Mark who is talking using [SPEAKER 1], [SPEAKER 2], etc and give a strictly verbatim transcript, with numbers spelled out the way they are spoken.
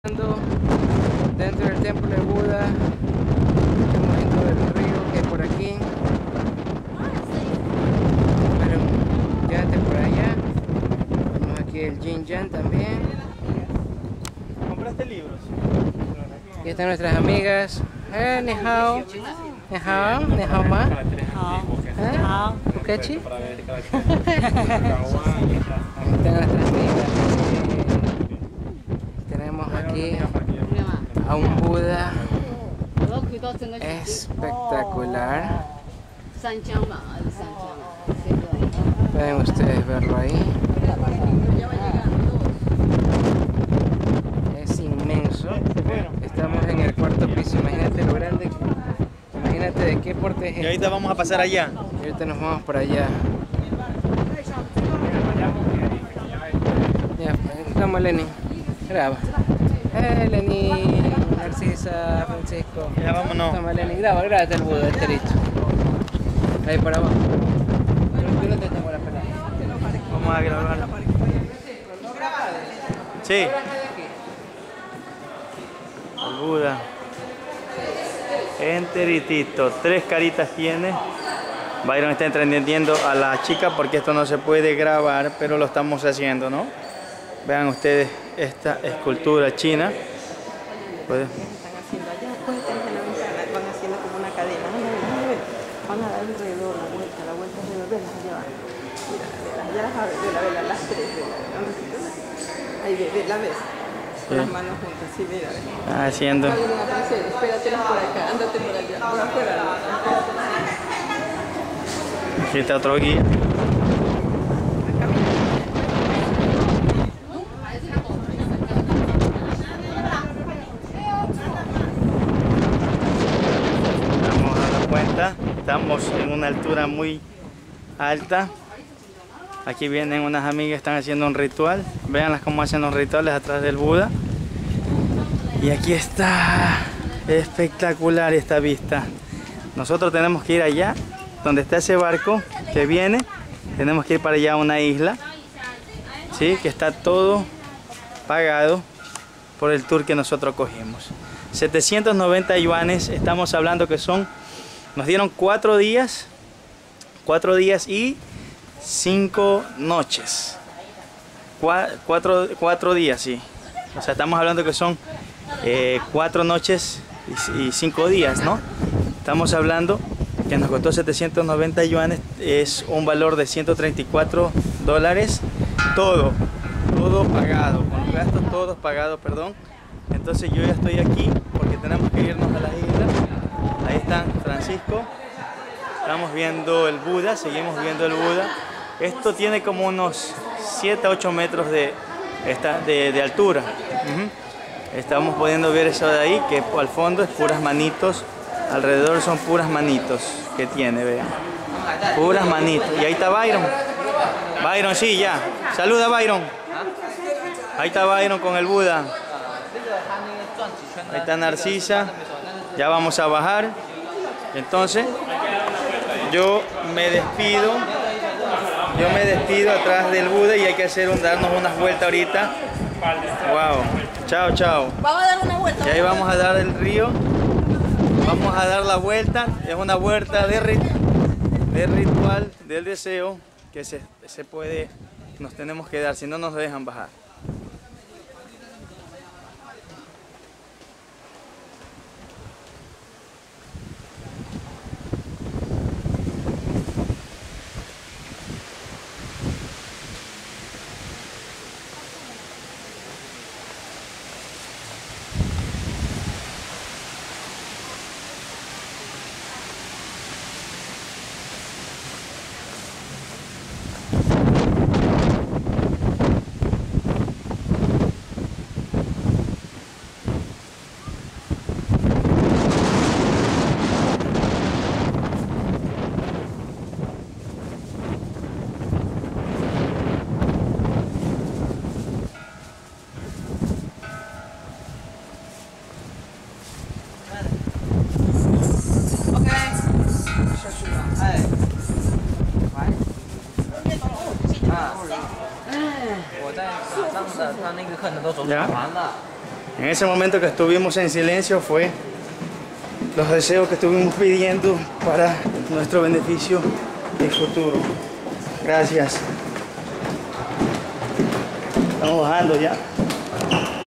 [SPEAKER 1] Dentro del templo de Buda, estamos viendo el río que hay por aquí. Pero ya por allá. Tenemos aquí el Jinjan también.
[SPEAKER 2] ¿Compraste libros?
[SPEAKER 1] Aquí están nuestras amigas. Eh, ni hao. Ni hao, ni hao ma. ¿Eh? ¿Ukechi? Están nuestras amigas. Tenemos aquí a un Buda espectacular. Pueden ustedes verlo ahí. Es inmenso. Estamos en el cuarto piso. Imagínate lo grande. Imagínate de qué porte es.
[SPEAKER 2] Y ahorita vamos a pasar allá.
[SPEAKER 1] Y ahorita nos vamos por allá. Ya, vamos Lenny. Graba. Eh, Lenny, Narcisa, Francisco.
[SPEAKER 2] Ya vámonos.
[SPEAKER 1] Toma Lenny, graba, grábate el Buda enterito. Ahí por abajo. Yo no te tengo la pelada.
[SPEAKER 2] Vamos a grabar. Sí. El Buda. Enteritito. Tres caritas tiene. Byron está entendiendo a la chica porque esto no se puede grabar, pero lo estamos haciendo, ¿no? Vean ustedes esta escultura china. ¿Puede?
[SPEAKER 3] Están haciendo allá, pues están en la ventana, van haciendo como una cadena. Van a dar alrededor la vuelta, la vuelta alrededor, velas allá va. Mira, velas, ya las abre, vela, vela, las tres velas. Ahí ve, ve, la ves. Con las manos juntas, sí, mira.
[SPEAKER 2] Ah, haciendo.
[SPEAKER 3] Espératelas por acá, ándate por allá, por afuera.
[SPEAKER 2] Aquí está otro guía. Estamos en una altura muy alta. Aquí vienen unas amigas, están haciendo un ritual. Veanlas cómo hacen los rituales atrás del Buda. Y aquí está espectacular esta vista. Nosotros tenemos que ir allá, donde está ese barco que viene. Tenemos que ir para allá a una isla, ¿sí? Que está todo pagado por el tour que nosotros cogimos. setecientos noventa yuanes, estamos hablando que son... Nos dieron cuatro días, cuatro días y cinco noches. Cuatro, cuatro días, sí. O sea, estamos hablando que son eh, cuatro noches y, y cinco días, ¿no? Estamos hablando que nos costó setecientos noventa yuanes, es un valor de ciento treinta y cuatro dólares. Todo, todo pagado, con los gastos todos pagados, perdón. Entonces yo ya estoy aquí porque tenemos que irnos a las islas. Ahí está Francisco. Estamos viendo el Buda, seguimos viendo el Buda. Esto tiene como unos siete a ocho metros de, esta, de, de altura. Uh-huh. Estamos pudiendo ver eso de ahí, que al fondo es puras manitos. Alrededor son puras manitos que tiene, vean. Puras manitos. Y ahí está Byron. Byron, sí, ya. Saluda, Byron. Ahí está Byron con el Buda. Ahí está Narcisa. Ya vamos a bajar. Entonces yo me despido. Yo me despido atrás del Buda y hay que hacer un, darnos unas vueltas ahorita. Wow. Chao, chao.
[SPEAKER 3] Vamos a dar una vuelta.
[SPEAKER 2] Y ahí vamos a dar el río. Vamos a dar la vuelta. Es una vuelta de, rit de ritual del deseo que se, se puede, nos tenemos que dar, si no nos dejan bajar. En ese momento que estuvimos en silencio fue los deseos que estuvimos pidiendo para nuestro beneficio y futuro. Gracias. Estamos bajando ya.